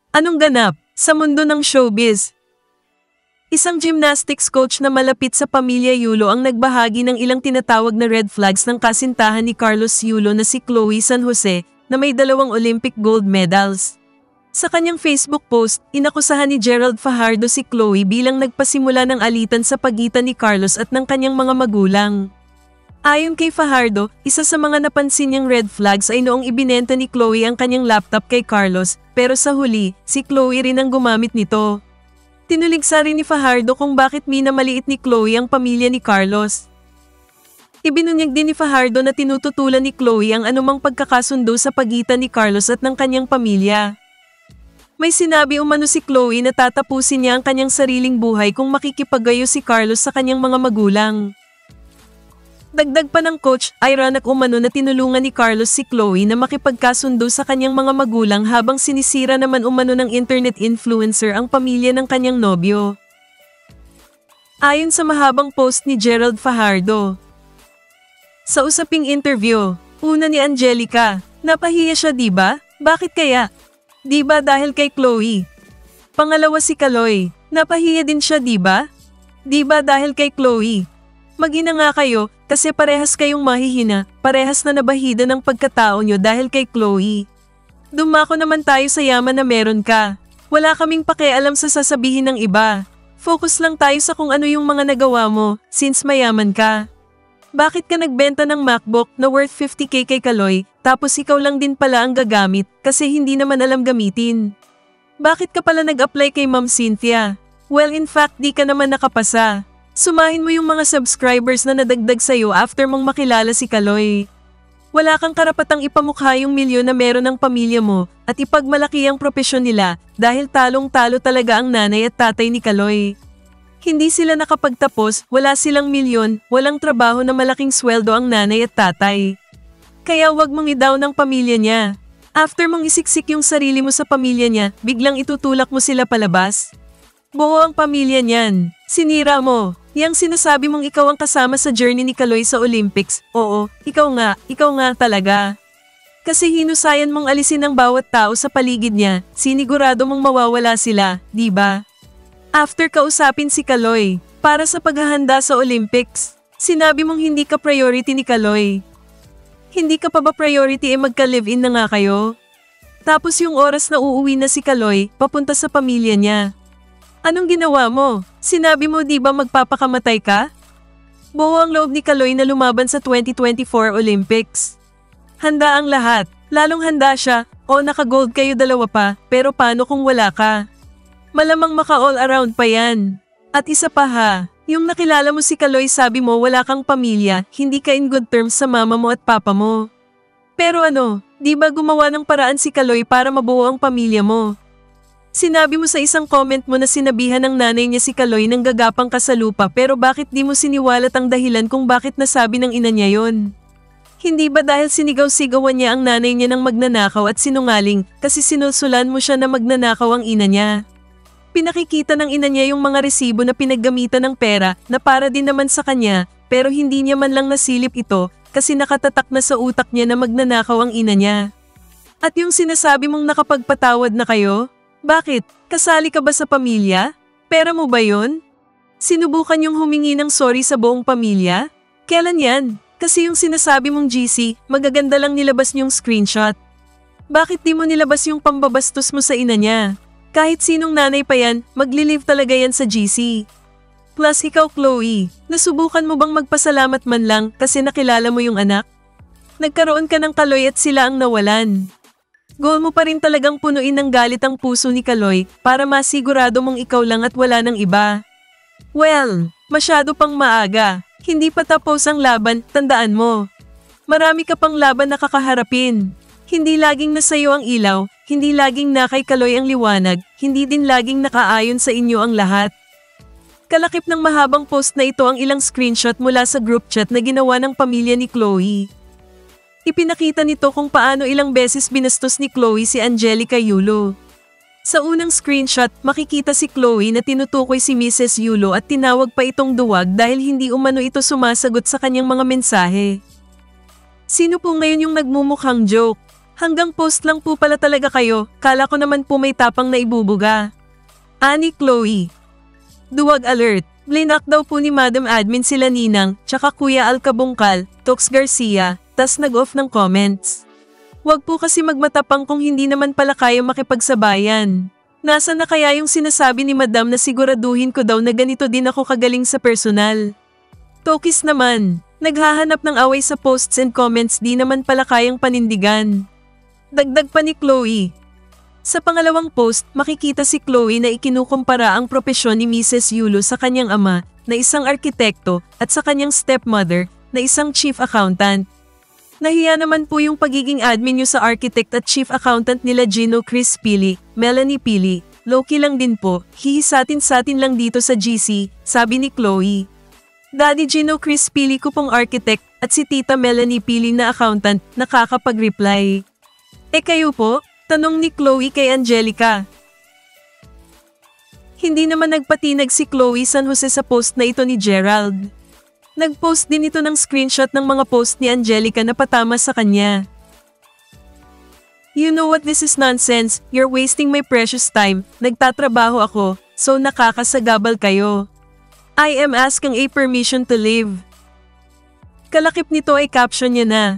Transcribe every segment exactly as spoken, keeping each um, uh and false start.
Anong ganap sa mundo ng showbiz? Isang gymnastics coach na malapit sa pamilya Yulo ang nagbahagi ng ilang tinatawag na red flags ng kasintahan ni Carlos Yulo na si Chloe San Jose na may dalawang Olympic gold medals. Sa kanyang Facebook post, inakusahan ni Gerald Fajardo si Chloe bilang nagpasimula ng alitan sa pagitan ni Carlos at ng kanyang mga magulang. Ayon kay Fajardo, isa sa mga napansin niyang red flags ay noong ibinenta ni Chloe ang kanyang laptop kay Carlos, pero sa huli, si Chloe rin ang gumamit nito. Tinuligsa rin ni Fajardo kung bakit minamaliit ni Chloe ang pamilya ni Carlos. Ibinunyag din ni Fajardo na tinututulan ni Chloe ang anumang pagkakasundo sa pagitan ni Carlos at ng kanyang pamilya. May sinabi umano si Chloe na tatapusin niya ang kanyang sariling buhay kung makikipagayo si Carlos sa kanyang mga magulang. Dagdag pa ng coach, ironic umano na tinulungan ni Carlos si Chloe na makipagkasundo sa kanyang mga magulang habang sinisira naman umano ng internet influencer ang pamilya ng kanyang nobyo. Ayon sa mahabang post ni Gerald Fajardo. Sa usaping interview, una ni Angelica, napahiya siya diba? Bakit kaya? Diba dahil kay Chloe? Pangalawa si Kaloy, napahiya din siya diba? Diba dahil kay Chloe? Mag-ina nga kayo, kasi parehas kayong mahihina, parehas na nabahida ng pagkatao nyo dahil kay Chloe. Dumako naman tayo sa yaman na meron ka. Wala kaming pakialam sa sasabihin ng iba. Focus lang tayo sa kung ano yung mga nagawa mo, since mayaman ka. Bakit ka nagbenta ng MacBook na worth fifty K kay Kaloy, tapos ikaw lang din pala ang gagamit, kasi hindi naman alam gamitin? Bakit ka pala nag-apply kay Ma'am Cynthia? Well, in fact, di ka naman nakapasa. Sumahin mo yung mga subscribers na nadagdag sa'yo after mong makilala si Kaloy. Wala kang karapatang ipamukha yung milyon na meron ng pamilya mo at ipagmalaki ang propesyon nila dahil talong-talo talaga ang nanay at tatay ni Kaloy. Hindi sila nakapagtapos, wala silang milyon, walang trabaho na malaking sweldo ang nanay at tatay. Kaya wag mong i-down ang pamilya niya. After mong isiksik yung sarili mo sa pamilya niya, biglang itutulak mo sila palabas. Buo ang pamilya niyan. Sinira mo. Yang sinasabi mong ikaw ang kasama sa journey ni Kaloy sa Olympics, oo, ikaw nga, ikaw nga talaga. Kasi hinusayan mong alisin ang bawat tao sa paligid niya, sinigurado mong mawawala sila, di ba? After kausapin si Kaloy, para sa paghahanda sa Olympics, sinabi mong hindi ka priority ni Kaloy. Hindi ka pa ba priority e magka-live-in na nga kayo? Tapos yung oras na uuwi na si Kaloy, papunta sa pamilya niya. Anong ginawa mo? Sinabi mo di ba magpapakamatay ka? Buo ang loob ni Kaloy na lumaban sa twenty twenty-four Olympics. Handa ang lahat, lalong handa siya, o naka-gold kayo dalawa pa, pero paano kung wala ka? Malamang maka-all around pa yan. At isa pa ha, yung nakilala mo si Kaloy sabi mo wala kang pamilya, hindi ka in good terms sa mama mo at papa mo. Pero ano, di ba gumawa ng paraan si Kaloy para mabuo ang pamilya mo? Sinabi mo sa isang comment mo na sinabihan ng nanay niya si Kaloy nang gagapang ka sa lupa pero bakit di mo siniwalat ang dahilan kung bakit nasabi ng ina niya yon? Hindi ba dahil sinigaw-sigawan niya ang nanay niya ng magnanakaw at sinungaling kasi sinulsulan mo siya na magnanakaw ang ina niya? Pinakikita ng ina niya yung mga resibo na pinaggamitan ng pera na para din naman sa kanya pero hindi niya man lang nasilip ito kasi nakatatak na sa utak niya na magnanakaw ang ina niya. At yung sinasabi mong nakapagpatawad na kayo? Bakit? Kasali ka ba sa pamilya? Pera mo ba yun? Sinubukan yung humingi ng sorry sa buong pamilya? Kailan yan? Kasi yung sinasabi mong G C, magaganda lang nilabas niyong screenshot. Bakit di mo nilabas yung pambabastos mo sa ina niya? Kahit sinong nanay pa yan, magli-live talaga yan sa G C. Plus ikaw Chloe, nasubukan mo bang magpasalamat man lang kasi nakilala mo yung anak? Nagkaroon ka ng Kaloy at sila ang nawalan. Goal mo pa rin talagang punuin ng galit ang puso ni Kaloy para masigurado mong ikaw lang at wala ng iba. Well, masyado pang maaga. Hindi pa tapos ang laban, tandaan mo. Marami ka pang laban na kakaharapin. Hindi laging nasa iyo ang ilaw, hindi laging na kay Kaloy ang liwanag, hindi din laging nakaayon sa inyo ang lahat. Kalakip ng mahabang post na ito ang ilang screenshot mula sa group chat na ginawa ng pamilya ni Chloe. Ipinakita nito kung paano ilang beses binastos ni Chloe si Angelica Yulo. Sa unang screenshot, makikita si Chloe na tinutukoy si Missus Yulo at tinawag pa itong duwag dahil hindi umano ito sumasagot sa kanyang mga mensahe. Sino po ngayon yung nagmumukhang joke? Hanggang post lang po pala talaga kayo, kala ko naman po may tapang na ibubuga. Ani Chloe. Duwag alert, blinak daw po ni Madam Admin sila Ninang, tsaka Kuya Alcabungkal, Tox Garcia, tas nag-off ng comments. Wag po kasi magmatapang kung hindi naman pala kayo makipagsabayan. Nasa na kaya yung sinasabi ni Madam na siguraduhin ko daw na ganito din ako kagaling sa personal. Tokis naman, naghahanap ng away sa posts and comments di naman pala kayang panindigan. Dagdag pa ni Chloe. Sa pangalawang post, makikita si Chloe na ikinukumpara ang propesyon ni Missus Yulo sa kanyang ama, na isang arkitekto, at sa kanyang stepmother, na isang chief accountant. Nahiya naman po yung pagiging admin nyo sa architect at chief accountant nila Gino Chris Pili, Melanie Pili. Low-key lang din po, hihisatin-satin lang dito sa G C, sabi ni Chloe. Daddy Gino Chris Pili ko pong architect at si Tita Melanie Pili na accountant nakakapag-reply. Eh kayo po? Tanong ni Chloe kay Angelica. Hindi naman nagpatinag si Chloe San Jose sa post na ito ni Gerald. Nag-post din ito ng screenshot ng mga post ni Angelica na patama sa kanya. You know what, this is nonsense, you're wasting my precious time, nagtatrabaho ako, so nakakasagabal kayo. I am asking a permission to leave. Kalakip nito ay caption niya na.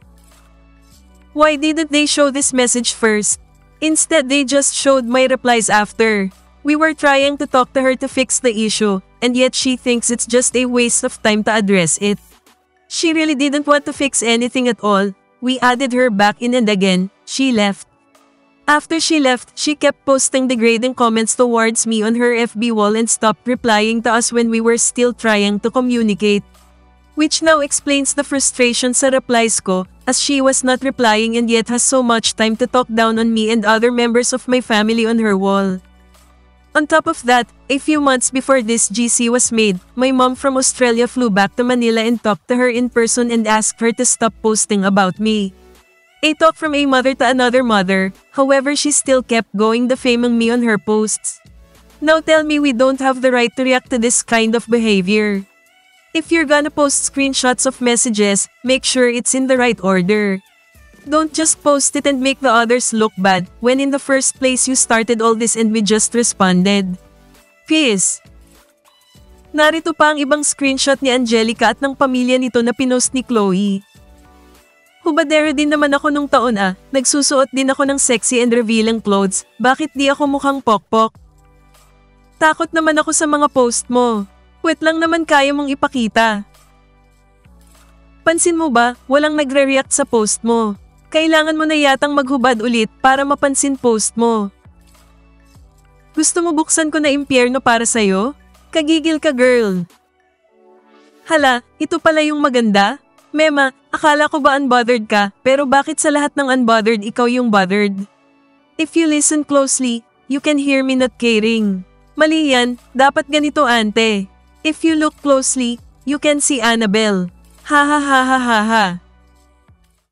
Why didn't they show this message first? Instead they just showed my replies after. We were trying to talk to her to fix the issue, and yet she thinks it's just a waste of time to address it. She really didn't want to fix anything at all. We added her back in and again, she left. After she left, she kept posting degrading comments towards me on her F B wall and stopped replying to us when we were still trying to communicate. Which now explains the frustration sa replies ko, as she was not replying and yet has so much time to talk down on me and other members of my family on her wall. On top of that, a few months before this G C was made, my mom from Australia flew back to Manila and talked to her in person and asked her to stop posting about me. A talk from a mother to another mother, however she still kept going defaming me on her posts. Now tell me, we don't have the right to react to this kind of behavior. If you're gonna post screenshots of messages, make sure it's in the right order. Don't just post it and make the others look bad, when in the first place you started all this and we just responded. Peace. Narito pa ang ibang screenshot ni Angelica at ng pamilya nito na pinost ni Chloe. Hubadero din naman ako nung taon ah, nagsusuot din ako ng sexy and revealing clothes, bakit di ako mukhang pokpok? Takot naman ako sa mga post mo. Puwet lang naman kaya mong ipakita. Pansin mo ba, walang nagre-react sa post mo. Kailangan mo na yatang maghubad ulit para mapansin post mo. Gusto mo buksan ko na impyerno para sa'yo? Kagigil ka, girl. Hala, ito pala yung maganda? Mema, akala ko ba unbothered ka, pero bakit sa lahat ng unbothered ikaw yung bothered? If you listen closely, you can hear me not caring. Mali yan, dapat ganito ante. If you look closely, you can see Annabelle. Ha ha ha ha ha ha.